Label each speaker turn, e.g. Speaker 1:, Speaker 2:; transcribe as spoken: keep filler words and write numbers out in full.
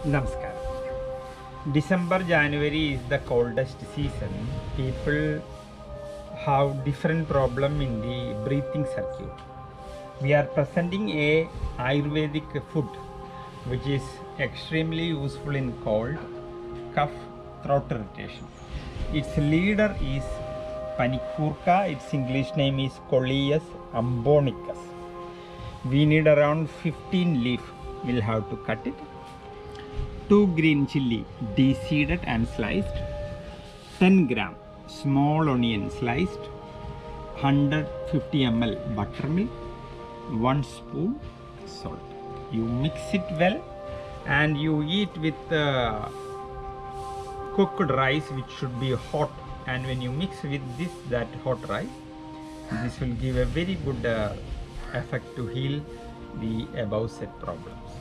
Speaker 1: Namaskar. December, January is the coldest season. People have different problem in the breathing circuit. We are presenting a Ayurvedic food which is extremely useful in cold, cough, throat irritation. Its leader is Panikurka. Its English name is Coleus ambonicus. We need around fifteen leaf. We'll have to cut it. two green chilli de-seeded and sliced, ten gram small onion sliced, one hundred fifty milliliters buttermilk, one spoon salt. You mix it well and you eat with uh, cooked rice, which should be hot, and when you mix with this that hot rice, this will give a very good uh, effect to heal the above said problems.